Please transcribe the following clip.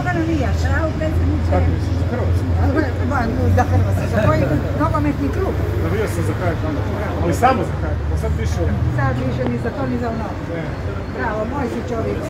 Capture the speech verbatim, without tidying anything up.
Dragana Mijaš, pravo predsjedniče. Kako misliš, za Hrvatsku? Za Hrvatsku, za koji nogometni klub. Navio sam za H K, ali samo za H K, pa sad više... Sad više ni za to ni za ono. Bravo, moj si čovjek.